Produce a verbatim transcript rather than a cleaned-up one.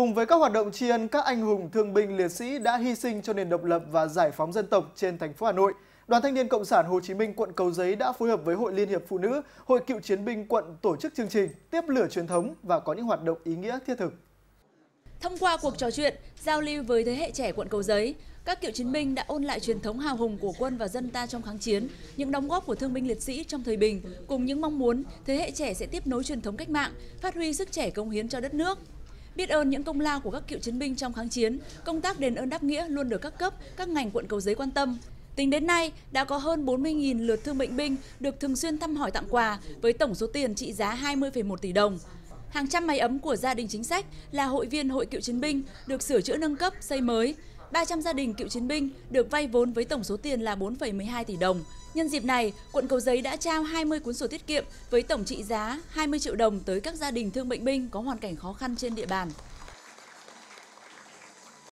Cùng với các hoạt động tri ân các anh hùng thương binh liệt sĩ đã hy sinh cho nền độc lập và giải phóng dân tộc trên thành phố Hà Nội, Đoàn Thanh niên Cộng sản Hồ Chí Minh quận Cầu Giấy đã phối hợp với Hội Liên hiệp Phụ nữ, Hội Cựu chiến binh quận tổ chức chương trình Tiếp lửa truyền thống và có những hoạt động ý nghĩa thiết thực. Thông qua cuộc trò chuyện, giao lưu với thế hệ trẻ quận Cầu Giấy, các cựu chiến binh đã ôn lại truyền thống hào hùng của quân và dân ta trong kháng chiến, những đóng góp của thương binh liệt sĩ trong thời bình, cùng những mong muốn thế hệ trẻ sẽ tiếp nối truyền thống cách mạng, phát huy sức trẻ cống hiến cho đất nước. Biết ơn những công lao của các cựu chiến binh trong kháng chiến, công tác đền ơn đáp nghĩa luôn được các cấp, các ngành quận Cầu Giấy quan tâm. Tính đến nay, đã có hơn bốn mươi nghìn lượt thương bệnh binh được thường xuyên thăm hỏi tặng quà với tổng số tiền trị giá hai mươi phẩy một tỷ đồng. Hàng trăm mái ấm của gia đình chính sách là hội viên Hội Cựu chiến binh được sửa chữa nâng cấp, xây mới. ba trăm gia đình cựu chiến binh được vay vốn với tổng số tiền là bốn phẩy mười hai tỷ đồng. Nhân dịp này, quận Cầu Giấy đã trao hai mươi cuốn sổ tiết kiệm với tổng trị giá hai mươi triệu đồng tới các gia đình thương bệnh binh có hoàn cảnh khó khăn trên địa bàn.